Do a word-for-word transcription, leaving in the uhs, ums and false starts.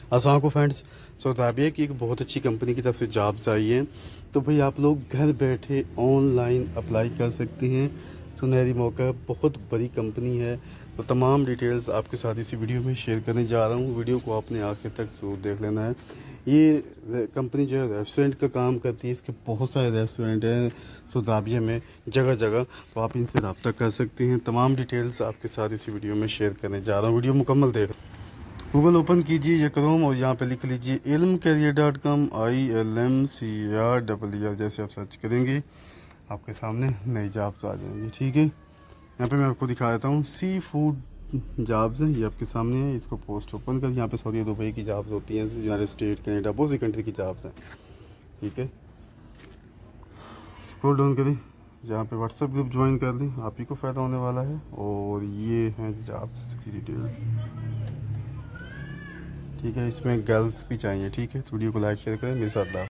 अस्सलाम को friends. Saudi की एक बहुत अच्छी कंपनी की तरफ से जॉब्स आई हैं, तो भाई आप लोग घर बैठे ऑनलाइन अप्लाई कर सकते हैं। सुनहरी मौका, बहुत बड़ी कंपनी है। तो तमाम डिटेल्स आपके साथ इसी वीडियो में शेयर करने जा रहा हूँ। वीडियो को आपने आखिर तक जरूर देख लेना है। ये कंपनी जो है रेस्टोरेंट का काम करती है। इसके बहुत सारे रेस्टोरेंट हैं सऊदी में, जगह जगह, तो आप इनसे रब्ता कर सकते हैं। तमाम डिटेल्स आपके साथ इसी वीडियो में शेयर करने जा रहा हूँ। वीडियो मुकम्मल देख। गूगल ओपन कीजिए या क्रोम और यहाँ पे लिख लीजिए Ilm career dot com, I L M C R double R. जैसे आप सर्च करेंगे आपके सामने नई जॉब्स आ जाएंगी। ठीक है, यहाँ पे मैं आपको दिखा देता हूँ। सी फूड जॉब्स हैं, ये आपके सामने है। इसको पोस्ट ओपन कर, यहाँ पे सऊदी दुबई की जॉब्स होती हैं, यूनाइटेड स्टेट, कनाडा, बहुत सी कंट्री की जॉब्स हैं। ठीक है, स्क्रॉल डाउन करें, जहाँ पे व्हाट्सएप ग्रुप ज्वाइन कर लें, आप ही को फ़ायदा होने वाला है। और ये हैं जॉब्स की डिटेल्स। ठीक है, इसमें गर्ल्स भी चाहिए। ठीक है, तो वीडियो को लाइक शेयर करें। मेरे साथ